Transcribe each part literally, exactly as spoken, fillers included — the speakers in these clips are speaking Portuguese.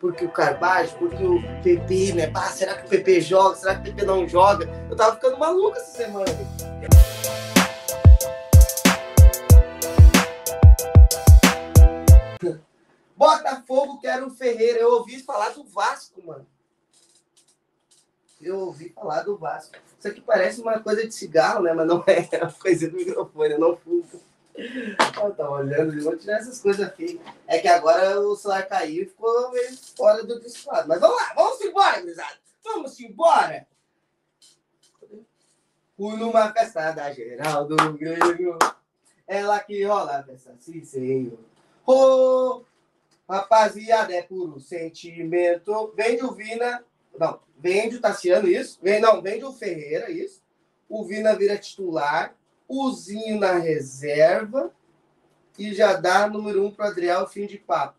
porque o Carbajo, porque o P P, né? Pá, será que o P P joga? Será que o P P não joga? Eu tava ficando maluco essa semana. Botafogo quer o Ferreira. Eu ouvi falar do Vasco, mano. Eu ouvi falar do Vasco. Isso aqui parece uma coisa de cigarro, né? Mas não é. É uma coisa do microfone, eu não fumo. Eu tava olhando, vou tirar essas coisas aqui. É que agora o celular caiu e ficou meio fora do disparado. Mas vamos lá, vamos embora, gurizada. Vamos embora. Fui numa festa da Geraldo Grêmio. Ela que rola a festa, sim, senhor. Oh, rapaziada, é puro sentimento. Vende o Vina. Não, vende o Tassiano, isso. Vem, não, vende o Ferreira, isso. O Vina vira titular. O Zinho na reserva. E já dá número um para o Adriel, fim de papo.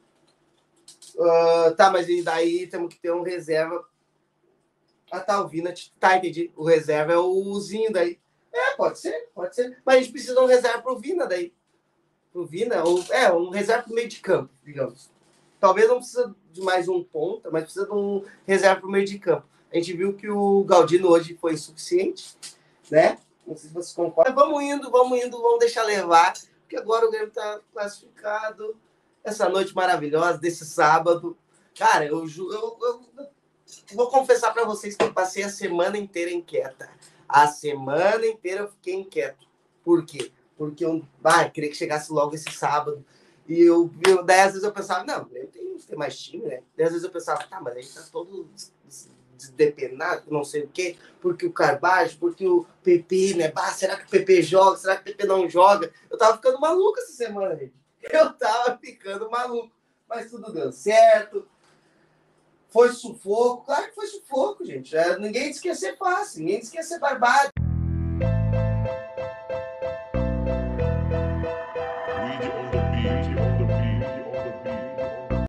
Uh, tá, mas e daí temos que ter um reserva. Ah, tá, o Vina. Tá, entendi. O reserva é o Zinho daí. É, pode ser, pode ser. Mas a gente precisa de um reserva pro Vina daí. Pro Vina, ou, é, um reserva pro meio de campo, digamos. Talvez não precisa de mais um ponta, mas precisa de um reserva pro meio de campo. A gente viu que o Galdino hoje foi insuficiente, né? Não sei se vocês concordam. Mas vamos indo, vamos indo, vamos deixar levar. Porque agora o Grêmio tá classificado. Essa noite maravilhosa, desse sábado. Cara, eu, eu, eu, eu vou confessar para vocês que eu passei a semana inteira inquieta. A semana inteira eu fiquei inquieto. Por quê? Porque eu ah, queria que chegasse logo esse sábado. E eu, eu daí às vezes eu pensava, não, eu tenho que ter mais time, né? Daí às vezes eu pensava, tá, mas aí tá todo desdepenado, não sei o quê, porque o Carbajo, porque o P P, né? Bah, será que o P P joga? Será que o P P não joga? Eu tava ficando maluco essa semana, gente. Eu tava ficando maluco. Mas tudo deu certo. Foi sufoco. Claro que foi sufoco, gente. É, ninguém disse que ia ser fácil. Ninguém disse que ia ser barbado.